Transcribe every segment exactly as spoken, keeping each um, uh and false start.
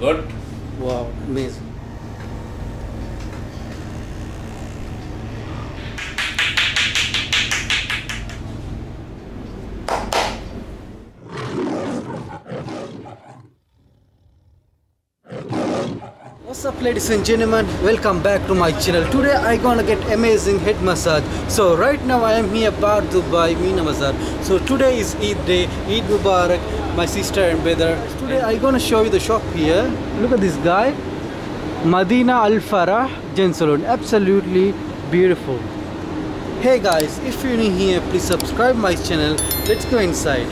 Good. Wow, amazing. What's up, ladies and gentlemen, welcome back to my channel. Today I gonna get amazing head massage. So right now I am here about Dubai Mina Massage. So today is Eid day, Eid Mubarak, my sister and brother. Today I gonna show you the shop here. Look at this guy, MADENAH Al FARAH Gents Salon. Absolutely beautiful. Hey guys, if you're new here, please subscribe my channel. Let's go inside.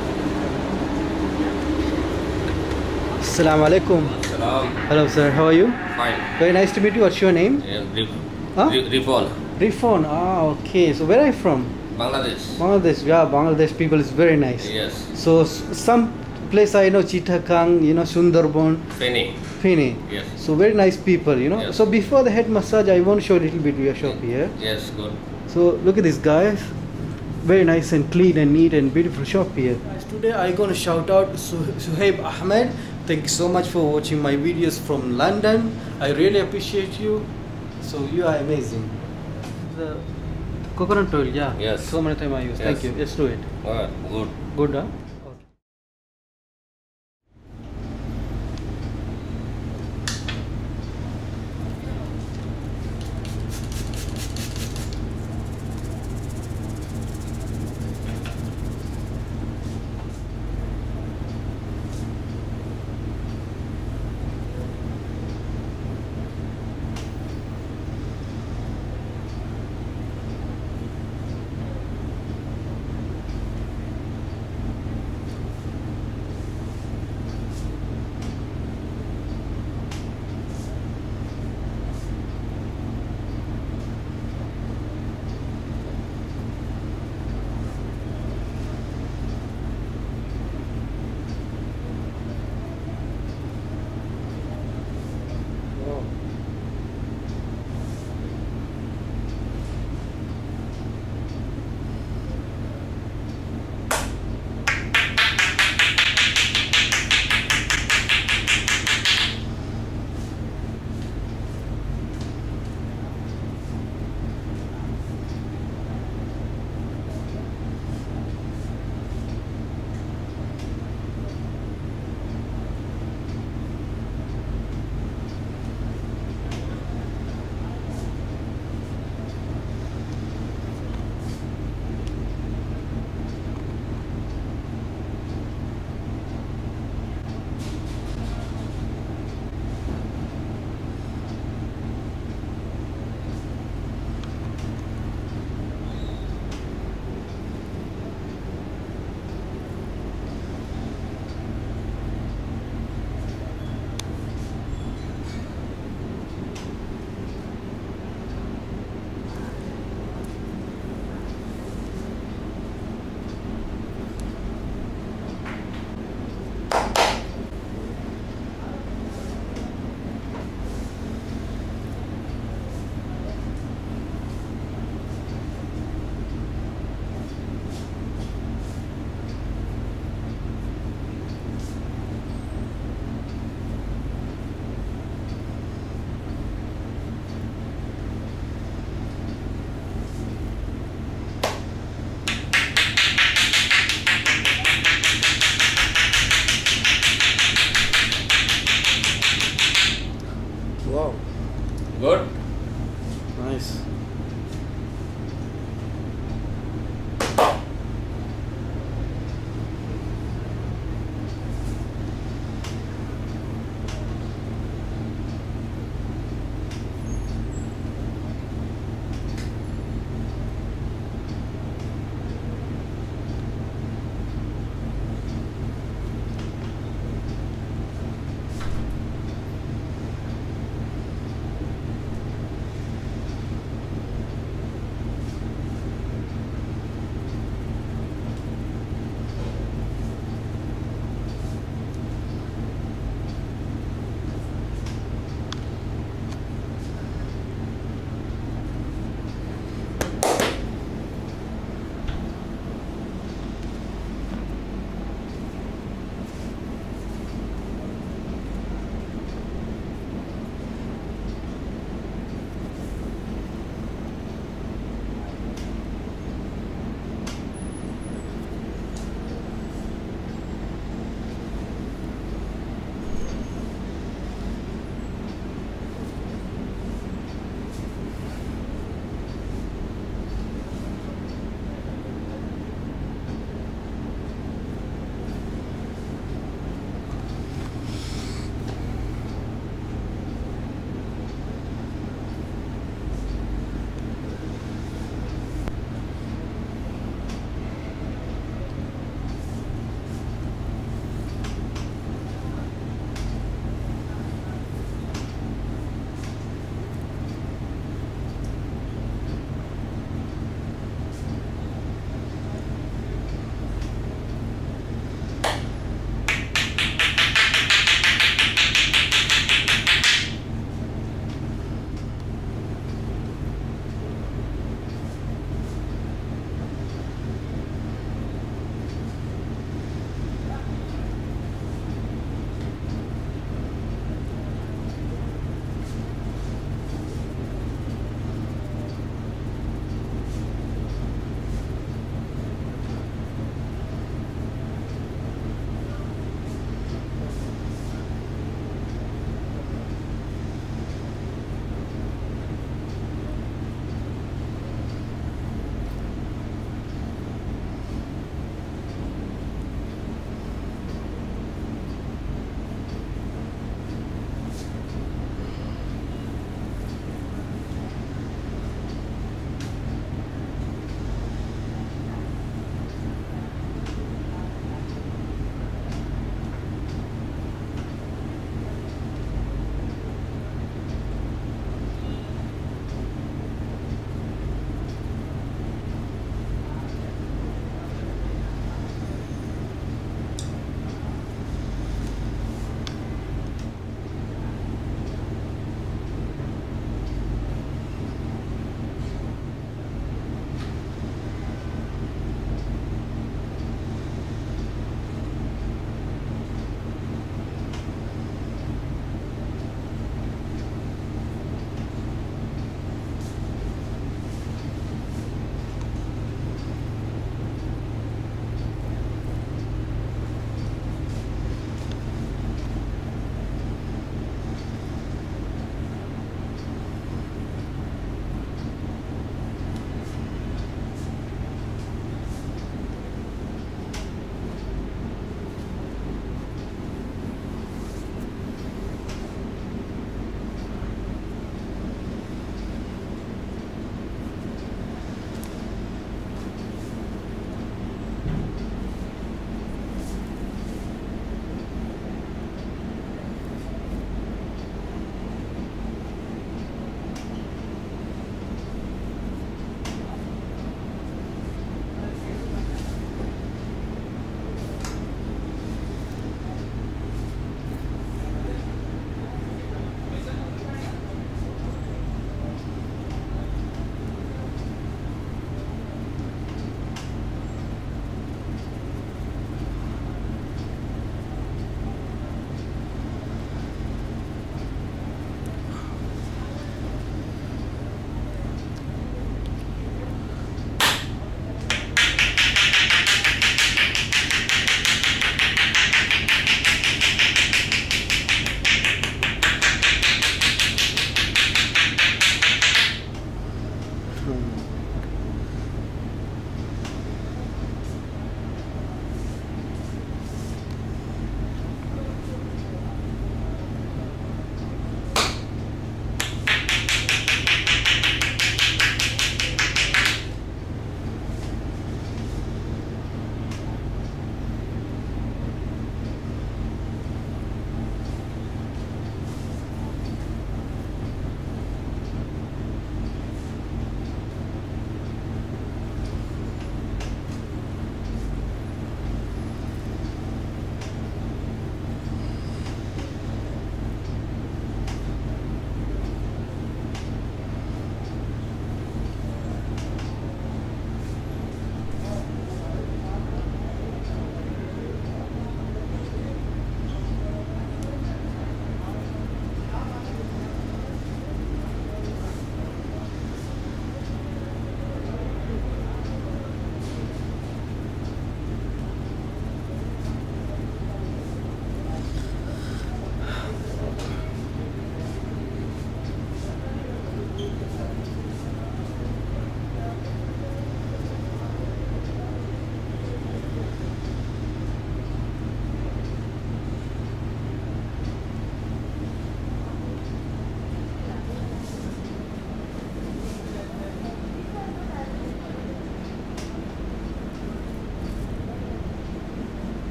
Assalamu alaikum. Salam. Hello sir, how are you? Fine. Very nice to meet you. What's your name? Yeah, Rif Huh? Rifon. Rifon. Ah, okay. So where are you from? Bangladesh. Bangladesh. Yeah, Bangladesh people is very nice. Yes. So s- some place I know, Chittagong, you know, Sundarban, Feni. Feni. Yes. So very nice people, you know. Yes. So before the head massage, I want to show a little bit your shop here. Yes, good. So look at this guys. Very nice and clean and neat and beautiful shop here. Guys, today I gonna shout out Su- Suhaib Ahmed. Thank you so much for watching my videos from London. I really appreciate you. So you are amazing. The coconut oil, yeah. Yes. So many times I use. Thank Yes. you. Let's do it. Alright, good. Good, huh?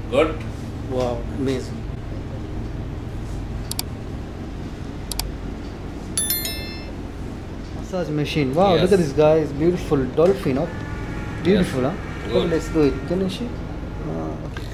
Good. Wow, amazing. Massage machine. Wow, Yes. look at this guy. It's beautiful. Dolphin, huh? Beautiful, Yes. huh? Good. Okay, let's do it. Can you see? Ah, okay.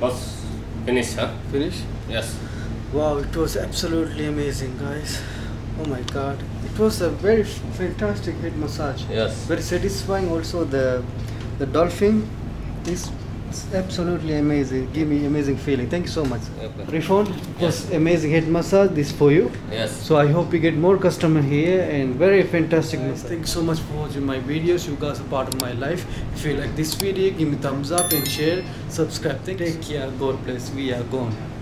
was finished, huh? Finish? Yes. Wow, it was absolutely amazing, guys. Oh my god, it was a very f- fantastic head massage. Yes. Very satisfying. Also, the the Dolphin is absolutely amazing. Give me amazing feeling. Thank you so much. Okay. Rifon, it was amazing head massage. This for you. Yes. So I hope we get more customer here and very fantastic massage. Thank you so much for watching my videos. You guys are part of my life. If you like this video, give me thumbs up and share. Subscribe. Take care. God bless. We are gone.